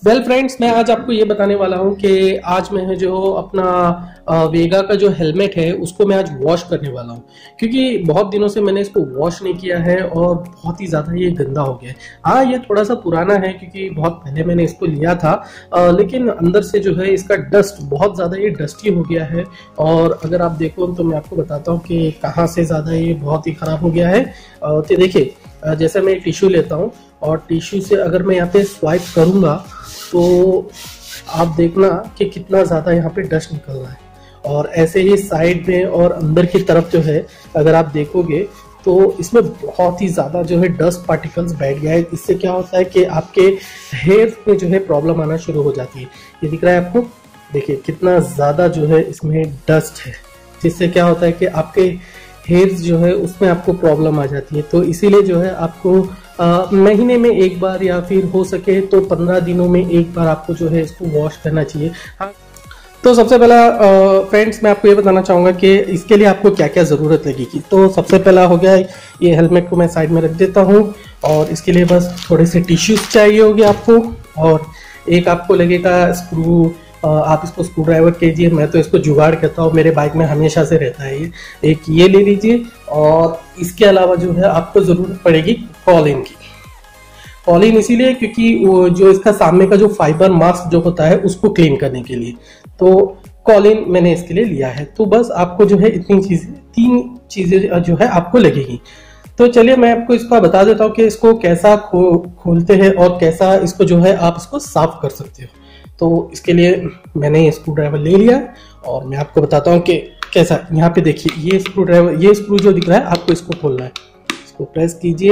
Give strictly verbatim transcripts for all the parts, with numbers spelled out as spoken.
Well friends, मैं आज आपको ये बताने वाला हूँ कि आज मैं जो अपना वेगा का जो हेलमेट है उसको मैं आज वॉश करने वाला हूँ, क्योंकि बहुत दिनों से मैंने इसको वॉश नहीं किया है और बहुत ही ज़्यादा ये गंदा हो गया है। हाँ, ये थोड़ा सा पुराना है क्योंकि बहुत पहले मैंने इसको लिया था, आ, लेकिन अंदर से जो है इसका डस्ट बहुत ज़्यादा ये डस्टी हो गया है। और अगर आप देखो तो मैं आपको बताता हूँ कि कहाँ से ज़्यादा ये बहुत ही ख़राब हो गया है। तो देखिए, जैसे मैं टिश्यू लेता हूँ और टिश्यू से अगर मैं यहाँ पे स्वाइप करूँगा तो आप देखना कि कितना ज़्यादा यहाँ पे डस्ट निकल रहा है। और ऐसे ही साइड में और अंदर की तरफ जो है अगर आप देखोगे तो इसमें बहुत ही ज़्यादा जो है डस्ट पार्टिकल्स बैठ गया है। इससे क्या होता है कि आपके हेयर में जो है प्रॉब्लम आना शुरू हो जाती है। ये दिख रहा है आपको, देखिए कितना ज़्यादा जो है इसमें डस्ट है, जिससे क्या होता है कि आपके हेयर्स जो है उसमें आपको प्रॉब्लम आ जाती है। तो इसीलिए जो है आपको आ, महीने में एक बार या फिर हो सके तो पंद्रह दिनों में एक बार आपको जो है इसको वॉश करना चाहिए। हाँ, तो सबसे पहला फ्रेंड्स मैं आपको ये बताना चाहूँगा कि इसके लिए आपको क्या क्या ज़रूरत लगेगी। तो सबसे पहला हो गया ये हेलमेट को मैं साइड में रख देता हूँ और इसके लिए बस थोड़े से टिश्यूज़ चाहिए होगी आपको, और एक आपको लगेगा स्क्रू। आप इसको स्क्रू ड्राइवर कीजिए, मैं तो इसको जुगाड़ कहता हूँ, मेरे बाइक में हमेशा से रहता है ये। एक ये ले लीजिए, और इसके अलावा जो है आपको ज़रूरत पड़ेगी कॉलिन की। कॉलिन इसीलिए क्योंकि वो जो इसका सामने का जो फाइबर मास्क जो होता है उसको क्लीन करने के लिए, तो कॉलिन मैंने इसके लिए लिया है। तो बस आपको जो है इतनी चीज़ें तीन चीज़ें जो है आपको लगेगी। तो चलिए मैं आपको इसका बता देता हूँ कि इसको कैसा खो खोलते हैं और कैसा इसको जो है आप इसको साफ कर सकते हो। तो इसके लिए मैंने ये स्क्रू ड्राइवर ले लिया और मैं आपको बताता हूँ कि कैसा। यहाँ पे देखिए, ये स्क्रू ड्राइवर, ये स्क्रू जो दिख रहा है आपको इसको खोलना है। इसको प्रेस कीजिए,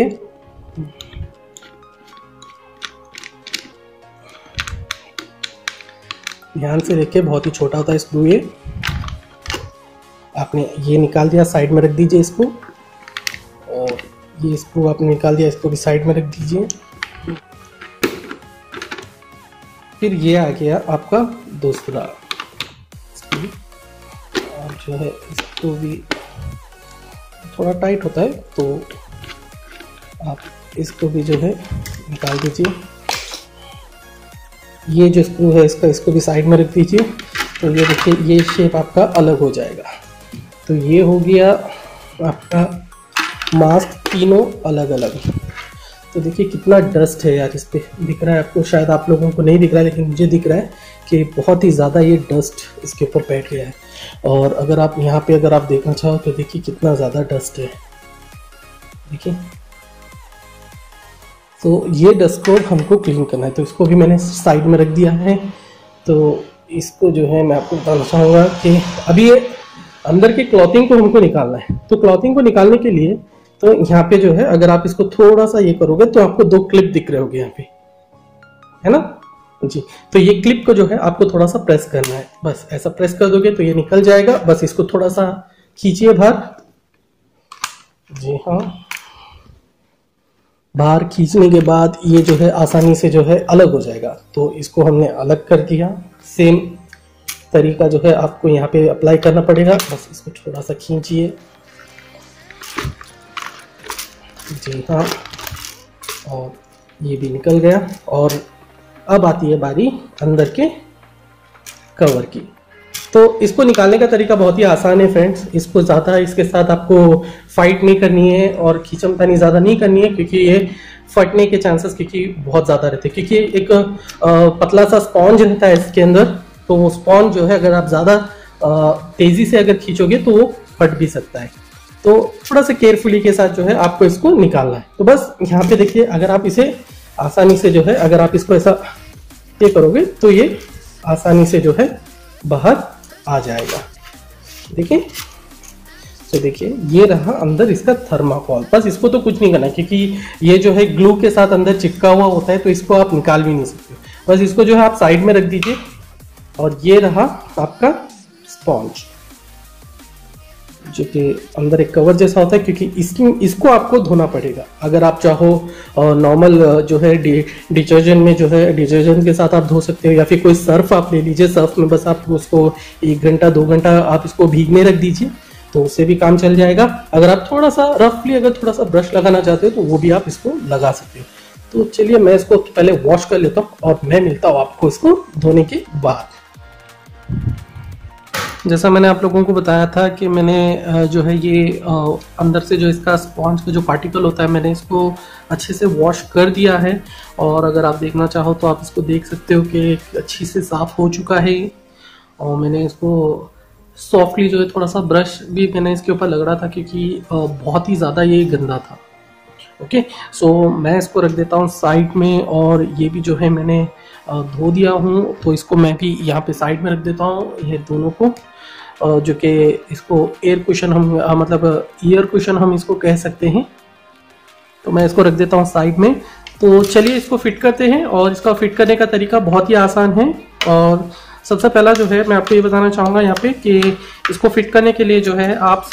ध्यान से देखिए, बहुत ही छोटा होता है स्क्रू ये। आपने ये निकाल दिया, साइड में रख दीजिए इसको, और ये स्क्रू आपने निकाल दिया, इसको भी साइड में रख दीजिए। फिर ये आ गया आपका दूसरा स्क्रू, और जो है इसको भी थोड़ा टाइट होता है तो आप इसको भी जो है निकाल दीजिए। ये जो स्क्रू है इसका, इसको भी साइड में रख दीजिए। तो ये देखिए, ये शेप आपका अलग हो जाएगा। तो ये हो गया आपका मास्क, तीनों अलग अलग। तो देखिए कितना डस्ट है यार इस पे, दिख रहा है आपको, शायद आप लोगों को नहीं दिख रहा है लेकिन मुझे दिख रहा है कि बहुत ही ज़्यादा ये डस्ट इसके ऊपर बैठ गया है। और अगर आप यहाँ पे अगर आप देखना चाहो तो देखिए कितना ज़्यादा डस्ट है, देखिए। तो ये डस्ट को हमको क्लीन करना है, तो इसको भी मैंने साइड में रख दिया है। तो इसको जो है मैं आपको बताना चाहूँगा कि अभी ये अंदर की क्लॉथिंग को हमको निकालना है। तो क्लॉथिंग को निकालने के लिए तो यहाँ पे जो है अगर आप इसको थोड़ा सा ये करोगे तो आपको दो क्लिप दिख रहे होंगे यहाँ पे, है ना जी। तो ये क्लिप को जो है आपको थोड़ा सा प्रेस करना है, बस ऐसा प्रेस कर दोगे तो ये निकल जाएगा। बस इसको थोड़ा सा खींचिए बाहर, जी हाँ। बाहर खींचने के बाद ये जो है आसानी से जो है अलग हो जाएगा। तो इसको हमने अलग कर दिया। सेम तरीका जो है आपको यहाँ पे अप्लाई करना पड़ेगा। बस इसको थोड़ा सा खींचिए, जी हाँ, और ये भी निकल गया। और अब आती है बारी अंदर के कवर की। तो इसको निकालने का तरीका बहुत ही आसान है फ्रेंड्स। इसको ज़्यादा इसके साथ आपको फाइट नहीं करनी है और खींचमतानी ज़्यादा नहीं करनी है, क्योंकि ये फटने के चांसेस क्योंकि बहुत ज़्यादा रहते हैं। क्योंकि एक पतला सा स्पॉन्ज रहता है इसके अंदर, तो वो स्पॉन्ज जो है अगर आप ज़्यादा तेज़ी से अगर खींचोगे तो वो फट भी सकता है। तो थोड़ा सा केयरफुली के साथ जो है आपको इसको निकालना है। तो बस यहाँ पे देखिए, अगर आप इसे आसानी से जो है अगर आप इसको ऐसा ये करोगे तो ये आसानी से जो है बाहर आ जाएगा, देखिए। तो देखिए ये रहा अंदर इसका थर्माकोल। बस इसको तो कुछ नहीं करना, क्योंकि ये जो है ग्लू के साथ अंदर चिपका हुआ होता है, तो इसको आप निकाल भी नहीं सकते। बस इसको जो है आप साइड में रख दीजिए। और ये रहा आपका स्पॉन्ज, जो कि अंदर एक कवर जैसा होता है, क्योंकि इसकी इसको आपको धोना पड़ेगा। अगर आप चाहो नॉर्मल जो है डिटर्जेंट में जो है डिटर्जेंट के साथ आप धो सकते हो, या फिर कोई सर्फ आप ले लीजिए। सर्फ में बस आप उसको एक घंटा दो घंटा आप इसको भीगने रख दीजिए, तो उससे भी काम चल जाएगा। अगर आप थोड़ा सा रफली अगर थोड़ा सा ब्रश लगाना चाहते हो तो वो भी आप इसको लगा सकते हो। तो चलिए मैं इसको पहले वॉश कर लेता हूँ और मैं मिलता हूँ आपको इसको धोने के बाद। जैसा मैंने आप लोगों को बताया था कि मैंने जो है ये अंदर से जो इसका स्पॉन्ज का जो पार्टिकल होता है मैंने इसको अच्छे से वॉश कर दिया है। और अगर आप देखना चाहो तो आप इसको देख सकते हो कि अच्छी से साफ़ हो चुका है। और मैंने इसको सॉफ्टली जो है थोड़ा सा ब्रश भी मैंने इसके ऊपर लग रहा था क्योंकि बहुत ही ज़्यादा ये गंदा था। ओके, सो मैं इसको रख देता हूँ साइड में। और ये भी जो है मैंने धो दिया हूँ, तो इसको मैं भी यहाँ पे साइड में रख देता हूँ ये दोनों को, जो कि इसको एयर कुशन हम मतलब ईयर कुशन हम इसको कह सकते हैं। तो मैं इसको रख देता हूँ साइड में। तो चलिए इसको फिट करते हैं। और इसका फिट करने का तरीका बहुत ही आसान है। और सबसे पहला जो है मैं आपको ये बताना चाहूँगा यहाँ पे कि इसको फिट करने के लिए जो है आप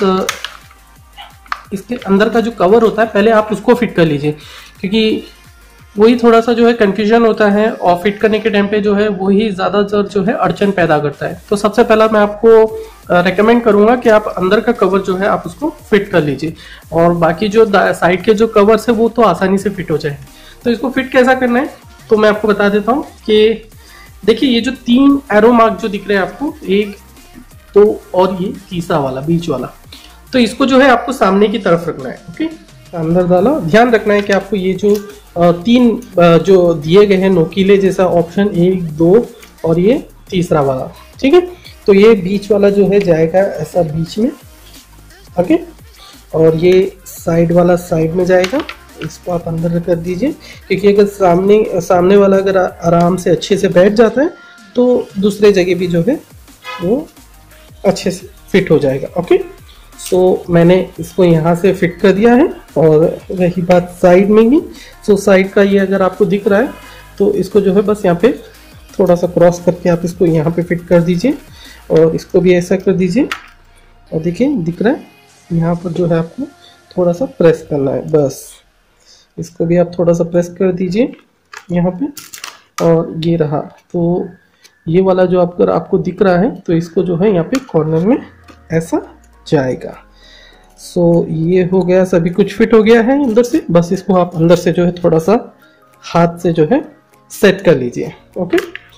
इसके अंदर का जो कवर होता है पहले आप उसको फिट कर लीजिए, क्योंकि वही थोड़ा सा जो है कंफ्यूजन होता है और फिट करने के टाइम पे जो है वही ज़्यादातर जो है अड़चन पैदा करता है। तो सबसे पहला मैं आपको रेकमेंड करूंगा कि आप अंदर का कवर जो है आप उसको फिट कर लीजिए, और बाकी जो साइड के जो कवर्स है वो तो आसानी से फिट हो जाए। तो इसको फिट कैसा करना है तो मैं आपको बता देता हूँ कि देखिए ये जो तीन एरो मार्क जो दिख रहे हैं आपको, एक दो और ये तीसरा वाला बीच वाला, तो इसको जो है आपको सामने की तरफ रखना है। ओके, अंदर डाला, ध्यान रखना है कि आपको ये जो तीन जो दिए गए हैं नोकीले जैसा ऑप्शन, एक दो और ये तीसरा वाला, ठीक है, तो ये बीच वाला जो है जाएगा ऐसा बीच में। ओके, और ये साइड वाला साइड में जाएगा, इसको आप अंदर कर दीजिए, क्योंकि अगर सामने सामने वाला अगर आराम से अच्छे से बैठ जाता है तो दूसरे जगह भी जो है वो अच्छे से फिट हो जाएगा। ओके, सो so, मैंने इसको यहाँ से फिट कर दिया है। और रही बात साइड में ही, सो so, साइड का ये अगर आपको दिख रहा है तो इसको जो है बस यहाँ पे थोड़ा सा क्रॉस करके आप इसको यहाँ पे फिट कर दीजिए, और इसको भी ऐसा कर दीजिए। और देखिए दिख रहा है, यहाँ पर जो है आपको थोड़ा सा प्रेस करना है, बस इसको भी आप थोड़ा सा प्रेस कर दीजिए यहाँ पे। और ये रहा, तो ये वाला जो आपको आपको दिख रहा है तो इसको जो है यहाँ पे कॉर्नर में ऐसा जाएगा। सो so, ये हो गया, सभी कुछ फिट हो गया है अंदर से। बस इसको आप अंदर से जो है थोड़ा सा हाथ से जो है सेट कर लीजिए। ओके,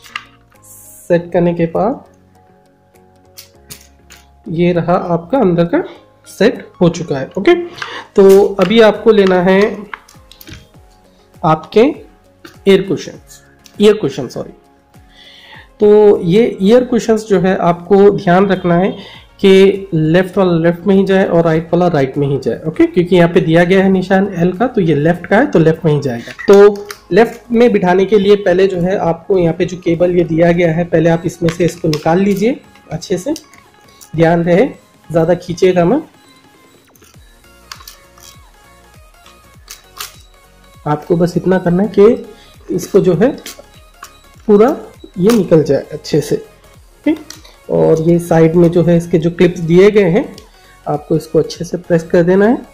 सेट करने के बाद ये रहा आपका अंदर का सेट हो चुका है। ओके, तो अभी आपको लेना है आपके air cushion ear cushion sorry तो ये ईयर कुशंस जो है आपको ध्यान रखना है कि लेफ्ट वाला लेफ्ट में ही जाए और राइट वाला राइट में ही जाए। ओके, क्योंकि यहाँ पे दिया गया है निशान एल का, तो ये लेफ्ट का है तो लेफ्ट में ही जाएगा। तो लेफ्ट में बिठाने के लिए पहले जो है आपको यहाँ पे जो केबल ये दिया गया है, पहले आप इसमें से इसको निकाल लीजिए अच्छे से, ध्यान रहे ज्यादा खींचेगा मत। आपको बस इतना करना है कि इसको जो है पूरा ये निकल जाए अच्छे से। ठीक, और ये साइड में जो है इसके जो क्लिप्स दिए गए हैं आपको इसको अच्छे से प्रेस कर देना है।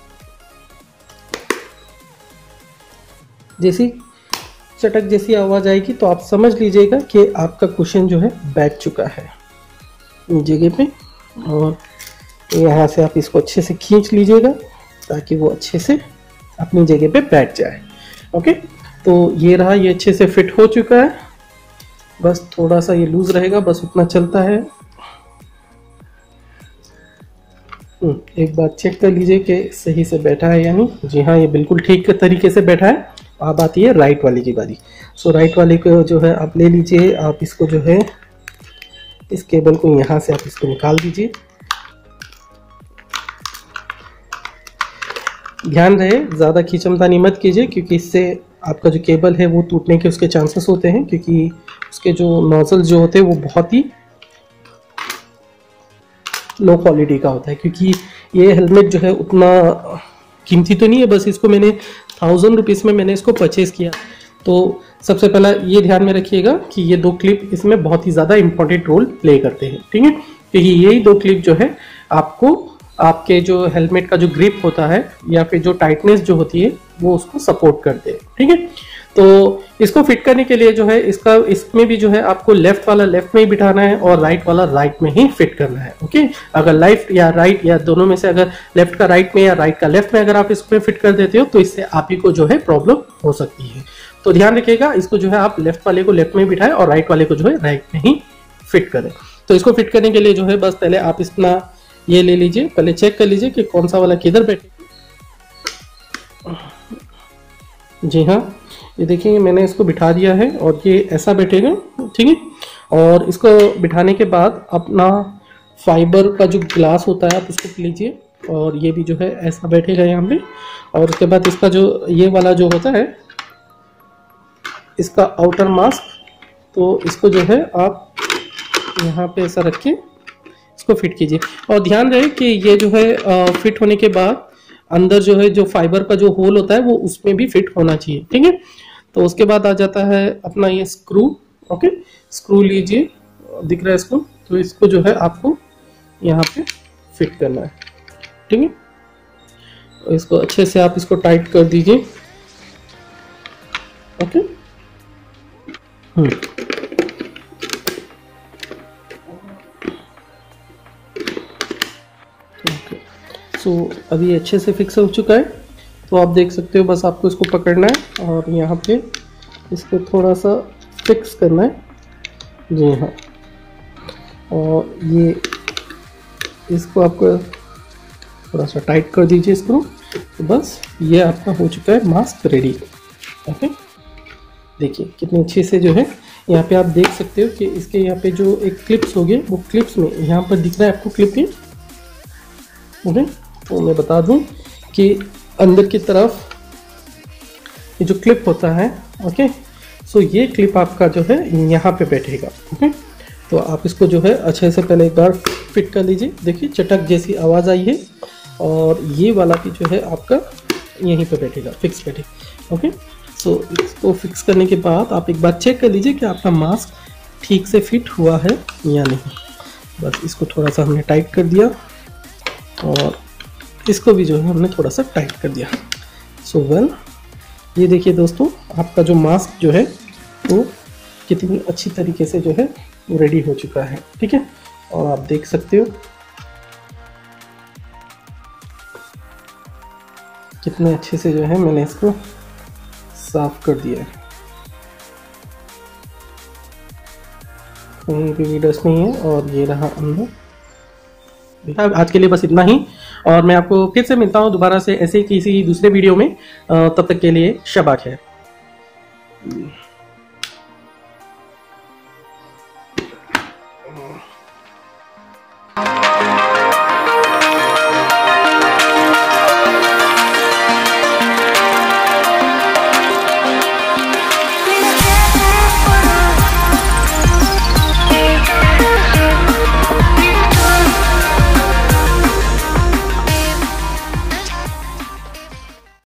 जैसी चटक जैसी आवाज आएगी तो आप समझ लीजिएगा कि आपका कुशन जो है बैठ चुका है जगह पे, और यहाँ से आप इसको अच्छे से खींच लीजिएगा ताकि वो अच्छे से अपनी जगह पे बैठ जाए। ओके, तो ये रहा, ये अच्छे से फिट हो चुका है। बस थोड़ा सा ये लूज रहेगा, बस उतना चलता है। एक बार चेक कर लीजिए कि सही से बैठा है या नहीं। जी हाँ, ये बिल्कुल ठीक तरीके से बैठा है। अब आती है राइट वाले की बारी। सो राइट वाले को जो है आप ले लीजिए, आप इसको जो है इस केबल को यहाँ से आप इसको निकाल दीजिए। ध्यान रहे ज़्यादा खींचमतानी मत कीजिए, क्योंकि इससे आपका जो केबल है वो टूटने के उसके चांसेस होते हैं, क्योंकि उसके जो नोजल जो होते हैं वो बहुत ही लो क्वालिटी का होता है। क्योंकि ये हेलमेट जो है उतना कीमती तो नहीं है, बस इसको मैंने थाउजेंड रुपीज़ में मैंने इसको परचेज़ किया। तो सबसे पहला ये ध्यान में रखिएगा कि ये दो क्लिप इसमें बहुत ही ज़्यादा इंपॉर्टेंट रोल प्ले करते हैं। ठीक है, क्योंकि यही दो क्लिप जो है आपको आपके जो हेलमेट का जो ग्रिप होता है या फिर जो टाइटनेस जो होती है वो उसको सपोर्ट करते हैं। ठीक है, तो इसको फिट करने के लिए जो है इसका इसमें भी जो है आपको लेफ्ट वाला लेफ्ट में ही बिठाना है और राइट वाला राइट में ही फिट करना है। ओके, अगर लेफ्ट या राइट या दोनों में से अगर लेफ्ट का राइट में या राइट का लेफ्ट में अगर आप इसमें फिट कर देते हो तो इससे आप ही को जो है प्रॉब्लम हो सकती है। तो ध्यान रखिएगा, इसको जो है आप लेफ्ट वाले को लेफ्ट में बिठाएं और राइट वाले को जो है राइट में ही फिट करें। तो इसको फिट करने के लिए जो है बस पहले आप इतना ये ले लीजिए, पहले चेक कर लीजिए कि कौन सा वाला किधर बैठे। जी हाँ, ये देखिए मैंने इसको बिठा दिया है और ये ऐसा बैठेगा, ठीक है। और इसको बिठाने के बाद अपना फाइबर का जो ग्लास होता है आप उसको लीजिए और ये भी जो है ऐसा बैठेगा यहाँ पे। और उसके बाद इसका जो ये वाला जो होता है इसका आउटर मास्क, तो इसको जो है आप यहाँ पे ऐसा रख के इसको फिट कीजिए। और ध्यान रहे कि ये जो है फिट होने के बाद अंदर जो है जो फाइबर का जो होल होता है वो उसमें भी फिट होना चाहिए, ठीक है। तो उसके बाद आ जाता है अपना ये स्क्रू। ओके, स्क्रू लीजिए, दिख रहा है इसको, तो इसको जो है आपको यहाँ पे फिट करना है, ठीक है। इसको अच्छे से आप इसको टाइट कर दीजिए। ओके, हम्म सो so, अभी अच्छे से फिक्स हो चुका है। तो आप देख सकते हो, बस आपको इसको पकड़ना है और यहाँ पे इसको थोड़ा सा फिक्स करना है। जी हाँ, और ये इसको आपको थोड़ा सा टाइट कर दीजिए स्क्रू। तो बस ये आपका हो चुका है मास्क रेडी। ओके, देखिए कितने अच्छे से जो है यहाँ पे आप देख सकते हो कि इसके यहाँ पे जो एक क्लिप्स हो गए वो क्लिप्स में यहाँ पर दिख रहा है आपको क्लिप ही। ओके, तो मैं बता दूं कि अंदर की तरफ ये जो क्लिप होता है, ओके, सो ये क्लिप आपका जो है यहाँ पे बैठेगा। ओके, तो आप इसको जो है अच्छे से पहले एक बार फिट कर लीजिए। देखिए चटक जैसी आवाज़ आई है और ये वाला भी जो है आपका यहीं पे बैठेगा, फिक्स बैठेगा। ओके, सो इसको फिक्स करने के बाद आप एक बार चेक कर लीजिए कि आपका मास्क ठीक से फिट हुआ है या नहीं। बस इसको थोड़ा सा हमने टाइट कर दिया और इसको भी जो है हमने थोड़ा सा टाइट कर दिया। सो so वेल well, ये देखिए दोस्तों, आपका जो मास्क जो है वो कितनी अच्छी तरीके से जो है रेडी हो चुका है, ठीक है। और आप देख सकते हो कितने अच्छे से जो है मैंने इसको साफ कर दिया है, कहीं भी डस्ट नहीं है। और ये रहा अंदर। आज के लिए बस इतना ही, और मैं आपको फिर से मिलता हूं दोबारा से ऐसे किसी दूसरे वीडियो में। तब तक के लिए शबा खैर।